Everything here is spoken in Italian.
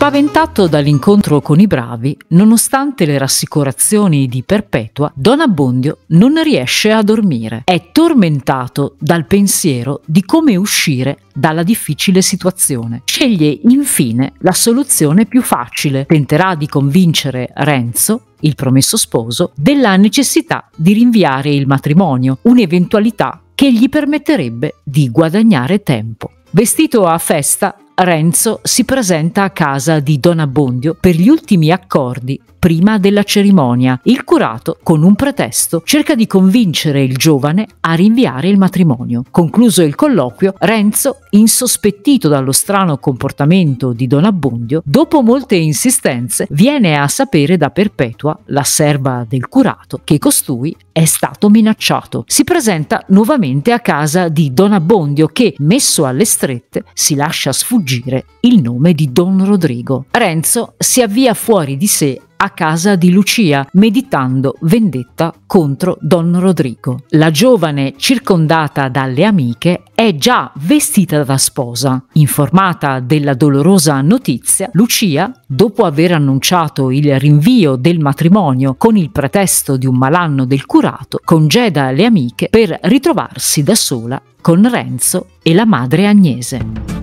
Spaventato dall'incontro con i bravi, nonostante le rassicurazioni di Perpetua, Don Abbondio non riesce a dormire. È tormentato dal pensiero di come uscire dalla difficile situazione. Sceglie infine la soluzione più facile. Tenterà di convincere Renzo, il promesso sposo, della necessità di rinviare il matrimonio, un'eventualità che gli permetterebbe di guadagnare tempo. Vestito a festa, Renzo si presenta a casa di Don Abbondio per gli ultimi accordi prima della cerimonia. Il curato, con un pretesto, cerca di convincere il giovane a rinviare il matrimonio. Concluso il colloquio, Renzo, insospettito dallo strano comportamento di Don Abbondio, dopo molte insistenze, viene a sapere da Perpetua, la serva del curato, che costui è stato minacciato. Si presenta nuovamente a casa di Don Abbondio che, messo alle strette, si lascia sfuggire il nome di Don Rodrigo. Renzo si avvia fuori di sé a casa di Lucia, meditando vendetta contro Don Rodrigo. La giovane, circondata dalle amiche, è già vestita da sposa. Informata della dolorosa notizia, Lucia, dopo aver annunciato il rinvio del matrimonio con il pretesto di un malanno del curato, congeda le amiche per ritrovarsi da sola con Renzo e la madre Agnese.